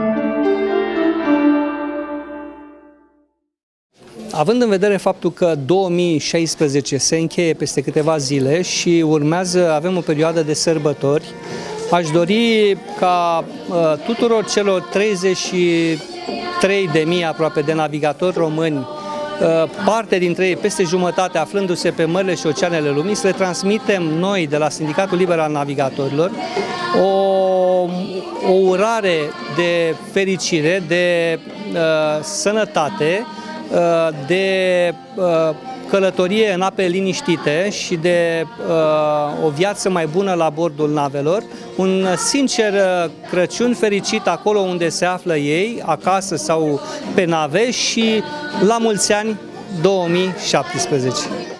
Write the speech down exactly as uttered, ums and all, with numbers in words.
Având în vedere faptul că două mii șaisprezece se încheie peste câteva zile și urmează, avem o perioadă de sărbători, aș dori ca uh, tuturor celor treizeci și trei de mii aproape de navigatori români, uh, parte dintre ei, peste jumătate, aflându-se pe mările și oceanele lumii, să le transmitem noi de la Sindicatul Liber al Navigatorilor o, o urare de fericire, de uh, sănătate, de călătorie în ape liniștite și de o viață mai bună la bordul navelor, un sincer Crăciun fericit acolo unde se află ei, acasă sau pe nave, și la mulți ani două mii șaptesprezece!